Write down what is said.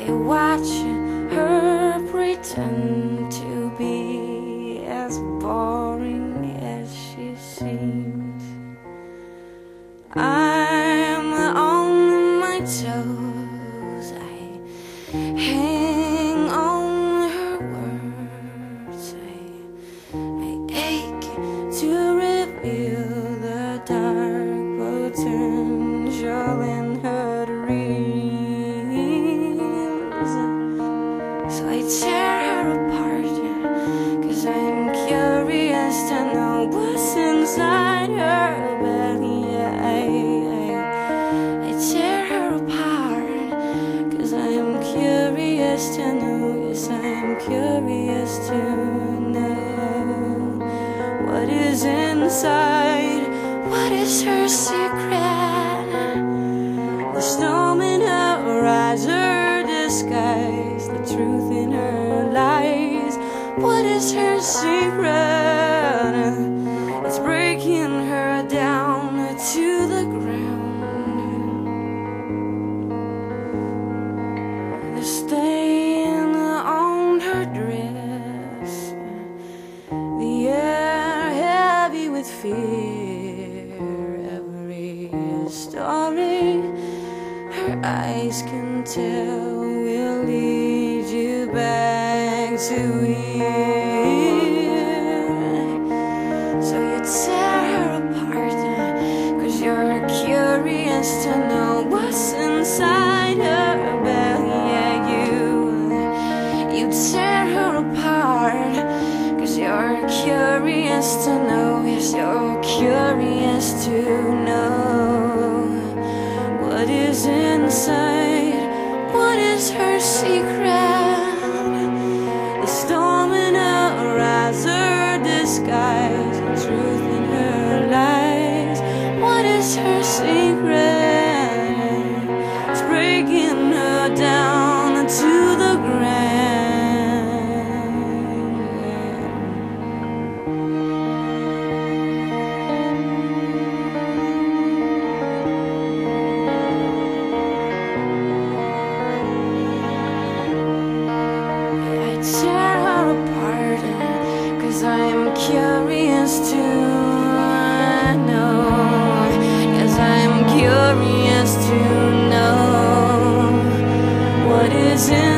I watch her pretend to be as boring as she seems. I'm on my toes, I hang on her words, I ache to reveal the dark potential in her dreams. So I tear her apart, 'cause I'm curious to know what's inside her belly. I tear her apart, 'cause I'm curious to know, yes, I'm curious to know what is inside, what is her secret. The storm in her eyes, her disguise, the truth in her lies. What is her secret? It's breaking her down to the ground. The stain on her dress, the air heavy with fear. Every story her eyes can tell will lead you back to here. So you tear her apart, 'cause you're curious to know what's inside her belly. Yeah, you tear her apart, 'cause you're curious to know, yes, you're curious to know what is inside, what is her secret. The storm in her eyes, her disguise, the truth in her lies. What is her secret? It's breaking her down to the ground. I tear her apart, 'cause I'm curious to know. Yes, I'm curious to know what is in